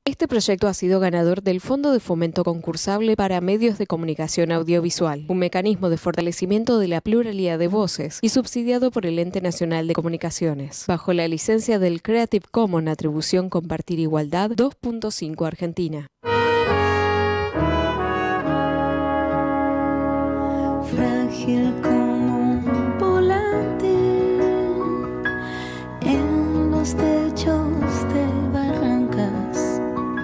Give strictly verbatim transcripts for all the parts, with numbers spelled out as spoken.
Este proyecto ha sido ganador del Fondo de Fomento Concursable para Medios de Comunicación Audiovisual, un mecanismo de fortalecimiento de la pluralidad de voces y subsidiado por el Ente Nacional de Comunicaciones, bajo la licencia del Creative Commons Atribución Compartir Igualdad dos punto cinco Argentina. Frágil como un volante en los techos de barrancas,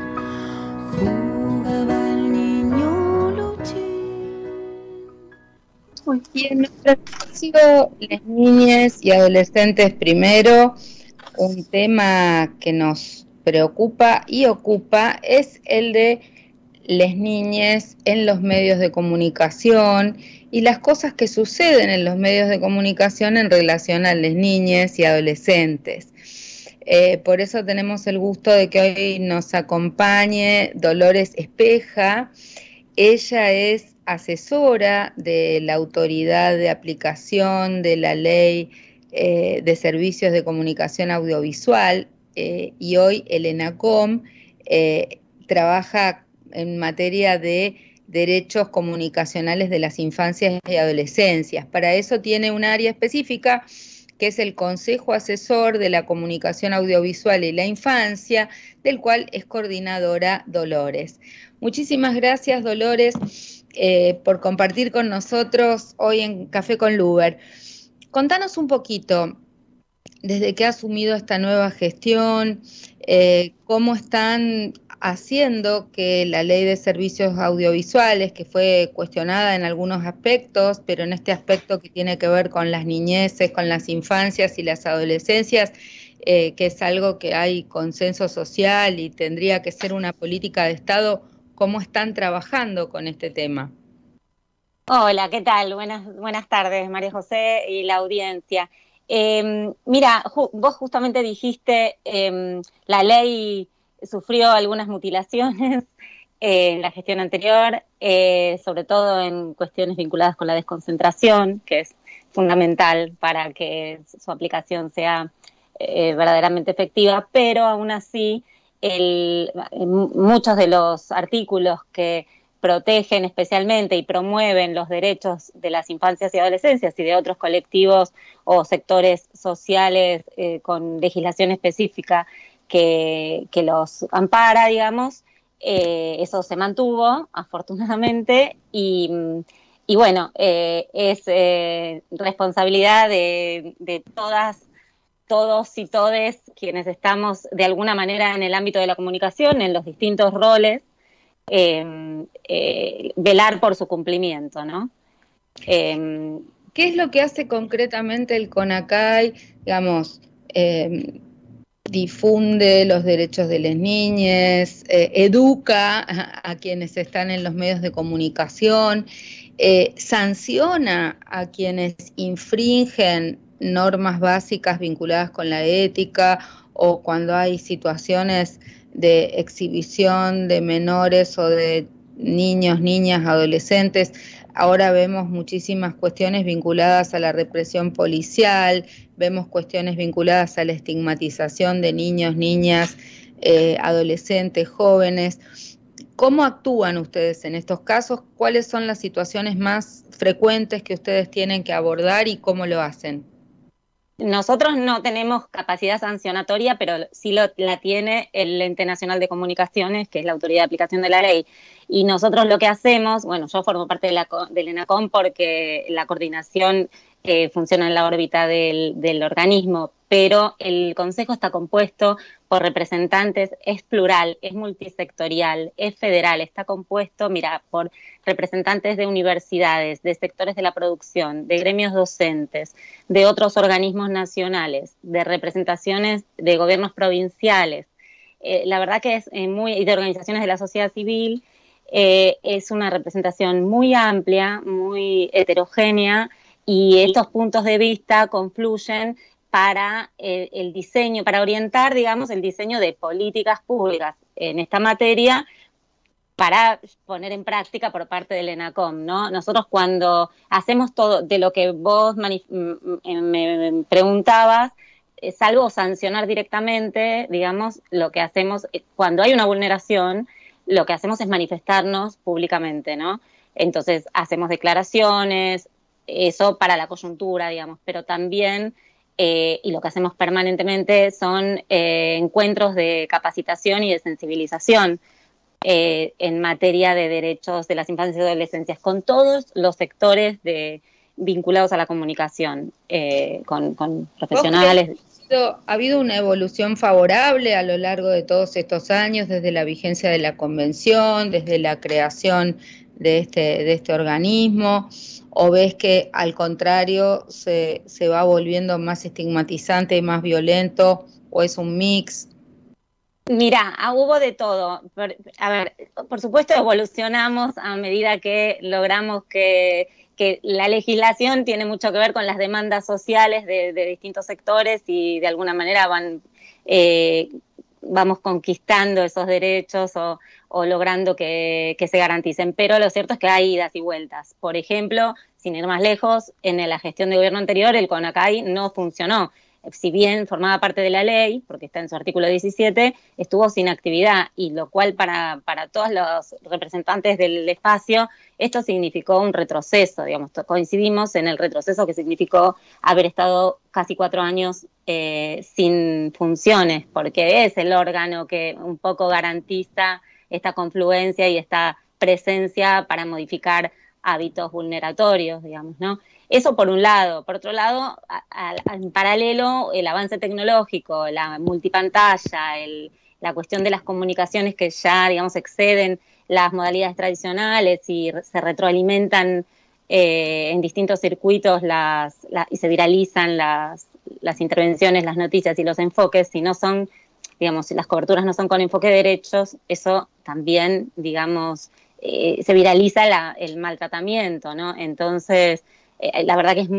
jugaba el niño Luchín. Muy bien, nuestro espacio, las niñas y adolescentes primero, un tema que nos preocupa y ocupa es el de las niñas en los medios de comunicación y las cosas que suceden en los medios de comunicación en relación a las niñas y adolescentes. Eh, por eso tenemos el gusto de que hoy nos acompañe Dolores Espeja. Ella es asesora de la Autoridad de Aplicación de la Ley eh, de Servicios de Comunicación Audiovisual eh, y hoy el ENACOM eh, trabaja en materia de derechos comunicacionales de las infancias y adolescencias. Para eso tiene un área específica que es el Consejo Asesor de la Comunicación Audiovisual y la Infancia, del cual es coordinadora Dolores. Muchísimas gracias, Dolores, eh, por compartir con nosotros hoy en Café con Luber. Contanos un poquito, desde que ha asumido esta nueva gestión, eh, cómo están haciendo que la Ley de Servicios Audiovisuales, que fue cuestionada en algunos aspectos, pero en este aspecto que tiene que ver con las niñeces, con las infancias y las adolescencias, eh, que es algo que hay consenso social y tendría que ser una política de Estado, ¿cómo están trabajando con este tema? Hola, ¿qué tal? Buenas, buenas tardes, María José y la audiencia. Eh, mira, ju vos justamente dijiste, eh, la ley sufrió algunas mutilaciones eh, en la gestión anterior, eh, sobre todo en cuestiones vinculadas con la desconcentración, que es fundamental para que su aplicación sea eh, verdaderamente efectiva, pero aún así el, muchos de los artículos que protegen especialmente y promueven los derechos de las infancias y adolescencias y de otros colectivos o sectores sociales eh, con legislación específica que, que los ampara, digamos, eh, eso se mantuvo, afortunadamente, y, y bueno, eh, es eh, responsabilidad de, de todas, todos y todes quienes estamos de alguna manera en el ámbito de la comunicación, en los distintos roles, eh, eh, velar por su cumplimiento, ¿no? Eh, ¿Qué es lo que hace concretamente el CONACAI, digamos, eh, difunde los derechos de las niñas, eh, educa a, a quienes están en los medios de comunicación, eh, sanciona a quienes infringen normas básicas vinculadas con la ética o cuando hay situaciones de exhibición de menores o de niños, niñas, adolescentes? Ahora vemos muchísimas cuestiones vinculadas a la represión policial, vemos cuestiones vinculadas a la estigmatización de niños, niñas, eh, adolescentes, jóvenes. ¿Cómo actúan ustedes en estos casos? ¿Cuáles son las situaciones más frecuentes que ustedes tienen que abordar y cómo lo hacen? Nosotros no tenemos capacidad sancionatoria, pero sí lo, la tiene el Ente Nacional de Comunicaciones, que es la autoridad de aplicación de la ley. Y nosotros lo que hacemos, bueno, yo formo parte de la, del ENACOM porque la coordinación eh, funciona en la órbita del, del organismo, pero el Consejo está compuesto por representantes, es plural, es multisectorial, es federal, está compuesto, mira, por representantes de universidades, de sectores de la producción, de gremios docentes, de otros organismos nacionales, de representaciones de gobiernos provinciales. Eh, la verdad que es eh, muy, y de organizaciones de la sociedad civil, eh, es una representación muy amplia, muy heterogénea, y estos puntos de vista confluyen para el, el diseño, para orientar, digamos, el diseño de políticas públicas en esta materia para poner en práctica por parte del ENACOM, ¿no? Nosotros cuando hacemos todo de lo que vos me preguntabas, salvo sancionar directamente, digamos, lo que hacemos, cuando hay una vulneración, lo que hacemos es manifestarnos públicamente, ¿no? Entonces, hacemos declaraciones, eso para la coyuntura, digamos, pero también, eh, y lo que hacemos permanentemente son eh, encuentros de capacitación y de sensibilización eh, en materia de derechos de las infancias y adolescencias, con todos los sectores de, vinculados a la comunicación, eh, con, con profesionales. ¿Ha habido una evolución favorable a lo largo de todos estos años, desde la vigencia de la convención, desde la creación de este, de este organismo? ¿O ves que al contrario se, se va volviendo más estigmatizante y más violento? ¿O es un mix? Mira, ah, hubo de todo. Por, a ver, por supuesto evolucionamos a medida que logramos que, que la legislación tiene mucho que ver con las demandas sociales de, de distintos sectores y de alguna manera van eh, vamos conquistando esos derechos o, o logrando que, que se garanticen. Pero lo cierto es que hay idas y vueltas. Por ejemplo, sin ir más lejos, en la gestión de gobierno anterior el CONACAI no funcionó. Si bien formaba parte de la ley, porque está en su artículo diecisiete, estuvo sin actividad, y lo cual para, para todos los representantes del espacio, esto significó un retroceso, digamos, coincidimos en el retroceso que significó haber estado casi cuatro años eh, sin funciones, porque es el órgano que un poco garantiza esta confluencia y esta presencia para modificar hábitos vulneratorios, digamos, ¿no? Eso por un lado. Por otro lado, a, a, en paralelo, el avance tecnológico, la multipantalla, el, la cuestión de las comunicaciones que ya, digamos, exceden las modalidades tradicionales y se retroalimentan eh, en distintos circuitos las, la, y se viralizan las, las intervenciones, las noticias y los enfoques, si no son, digamos, si las coberturas no son con enfoque de derechos, eso también, digamos, eh, se viraliza la, el maltratamiento, ¿no? Entonces, la verdad que es,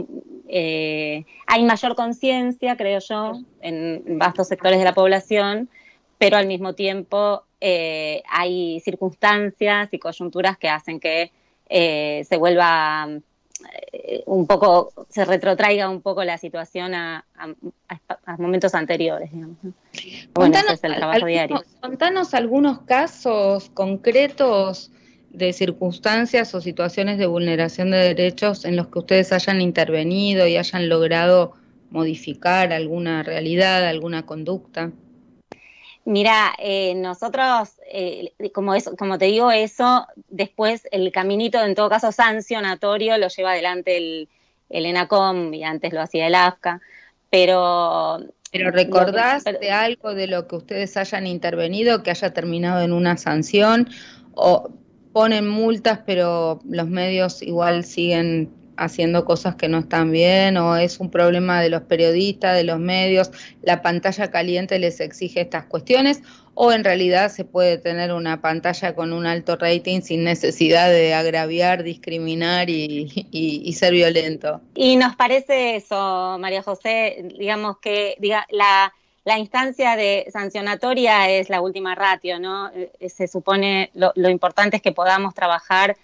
eh, hay mayor conciencia, creo yo, en vastos sectores de la población, pero al mismo tiempo eh, hay circunstancias y coyunturas que hacen que eh, se vuelva eh, un poco, se retrotraiga un poco la situación a, a, a momentos anteriores, digamos, ¿no? Bueno, ese es el trabajo algunos, diario. Contanos algunos casos concretos de circunstancias o situaciones de vulneración de derechos en los que ustedes hayan intervenido y hayan logrado modificar alguna realidad, alguna conducta. Mira, eh, nosotros, eh, como, eso, como te digo, eso, después el caminito, en todo caso sancionatorio, lo lleva adelante el, el ENACOM, y antes lo hacía el AFCA, pero... ¿Pero recordás que, pero, de algo de lo que ustedes hayan intervenido que haya terminado en una sanción? ¿O ponen multas pero los medios igual siguen haciendo cosas que no están bien? ¿O es un problema de los periodistas, de los medios, la pantalla caliente les exige estas cuestiones? ¿O en realidad se puede tener una pantalla con un alto rating sin necesidad de agraviar, discriminar y, y, y ser violento? Y nos parece eso, María José, digamos que diga, la... La instancia de sancionatoria es la última ratio, ¿no? Se supone, lo, lo importante es que podamos trabajar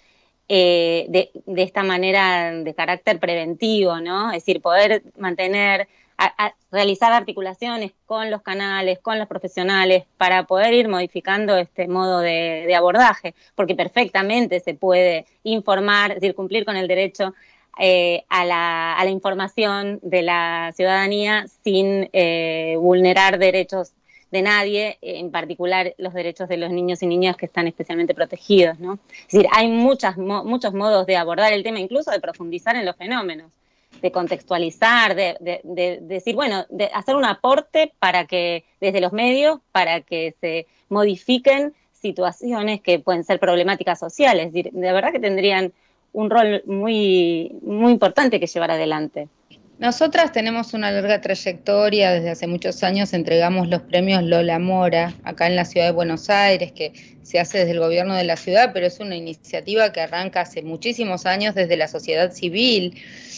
eh, de, de esta manera de carácter preventivo, ¿no? Es decir, poder mantener, a, a realizar articulaciones con los canales, con los profesionales, para poder ir modificando este modo de, de abordaje, porque perfectamente se puede informar, es decir, cumplir con el derecho Eh, a, la, a la información de la ciudadanía sin eh, vulnerar derechos de nadie, en particular los derechos de los niños y niñas que están especialmente protegidos, ¿no? Es decir, hay muchas, mo muchos modos de abordar el tema, incluso de profundizar en los fenómenos, de contextualizar, de, de, de, de decir, bueno, de hacer un aporte para que, desde los medios, para que se modifiquen situaciones que pueden ser problemáticas sociales. Es decir, de verdad que tendrían un rol muy, muy importante que llevar adelante. Nosotras tenemos una larga trayectoria, desde hace muchos años entregamos los premios Lola Mora, acá en la ciudad de Buenos Aires, que se hace desde el gobierno de la ciudad, pero es una iniciativa que arranca hace muchísimos años desde la sociedad civil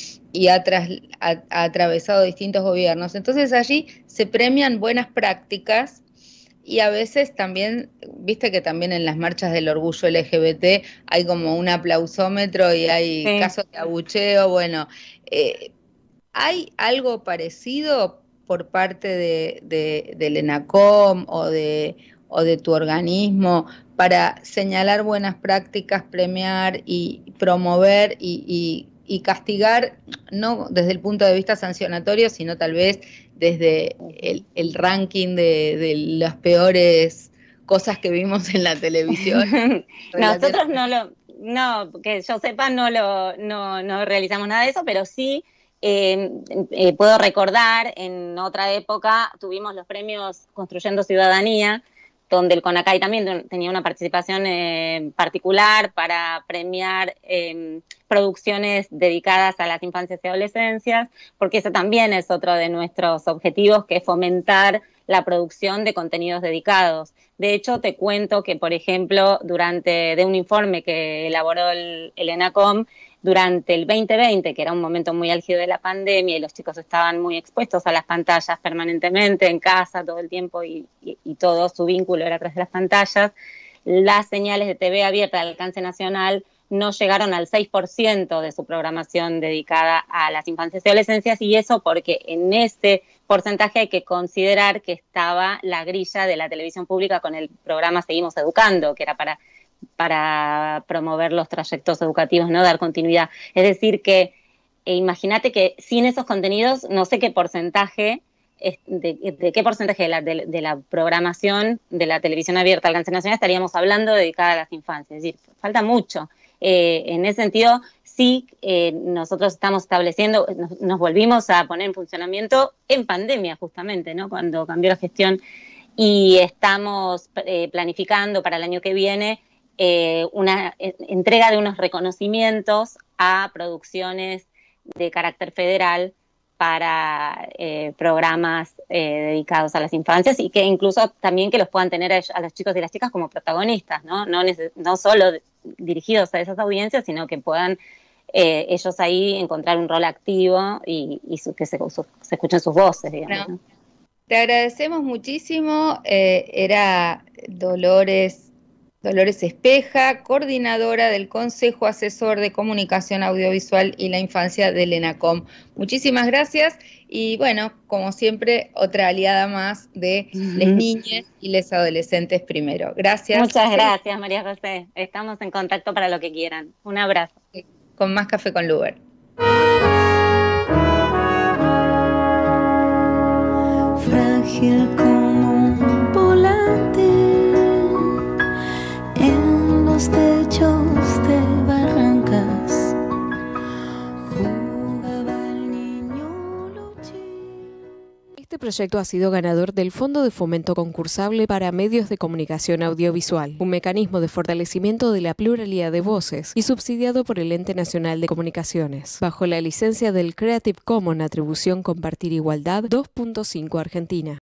y ha, tras, ha, ha atravesado distintos gobiernos. Entonces allí se premian buenas prácticas. Y a veces también, viste que también en las marchas del orgullo L G B T hay como un aplausómetro y hay sí. casos de abucheo. Bueno, eh, ¿hay algo parecido por parte de, de, del ENACOM o de, o de tu organismo para señalar buenas prácticas, premiar y promover y, y, y castigar, no desde el punto de vista sancionatorio, sino tal vez desde el, el ranking de, de las peores cosas que vimos en la televisión? Nosotros no lo, no, que yo sepa, no lo, no, no realizamos nada de eso, pero sí eh, eh, puedo recordar, en otra época tuvimos los premios Construyendo Ciudadanía, donde el CONACAI también tenía una participación eh, particular para premiar eh, producciones dedicadas a las infancias y adolescencias, porque ese también es otro de nuestros objetivos, que es fomentar la producción de contenidos dedicados. De hecho, te cuento que, por ejemplo, durante de un informe que elaboró el, el ENACOM, durante el veinte veinte, que era un momento muy álgido de la pandemia y los chicos estaban muy expuestos a las pantallas permanentemente en casa todo el tiempo y, y, y todo su vínculo era a través de las pantallas, las señales de T V abierta de alcance nacional no llegaron al seis por ciento de su programación dedicada a las infancias y adolescencias, y eso porque en ese porcentaje hay que considerar que estaba la grilla de la televisión pública con el programa Seguimos Educando, que era para para promover los trayectos educativos, ¿no? Dar continuidad. Es decir que, eh, imagínate que sin esos contenidos, no sé qué porcentaje, de, de qué porcentaje de la, de, de la programación de la televisión abierta al alcance nacional estaríamos hablando dedicada a las infancias. Es decir, falta mucho. Eh, en ese sentido, sí, eh, nosotros estamos estableciendo, nos, nos volvimos a poner en funcionamiento en pandemia justamente, ¿no? Cuando cambió la gestión, y estamos eh, planificando para el año que viene Eh, una eh, entrega de unos reconocimientos a producciones de carácter federal para eh, programas eh, dedicados a las infancias, y que incluso también que los puedan tener a, a los chicos y las chicas como protagonistas, ¿no? No, no solo dirigidos a esas audiencias, sino que puedan eh, ellos ahí encontrar un rol activo y, y su, que se, su, se escuchen sus voces, digamos, ¿no? Te agradecemos muchísimo. Eh, era Dolores Dolores Espeja, coordinadora del Consejo Asesor de Comunicación Audiovisual y la Infancia del ENACOM. Muchísimas gracias y bueno, como siempre, otra aliada más de uh-huh. las niñas y les adolescentes primero. Gracias. Muchas gracias, María José. Estamos en contacto para lo que quieran. Un abrazo. Con más Café con Luber. Frágil como un volante en los techos de barrancas, jugaba el niño Luchín. Este proyecto ha sido ganador del Fondo de Fomento Concursable para Medios de Comunicación Audiovisual, un mecanismo de fortalecimiento de la pluralidad de voces y subsidiado por el Ente Nacional de Comunicaciones, bajo la licencia del Creative Commons Atribución Compartir Igualdad dos punto cinco Argentina.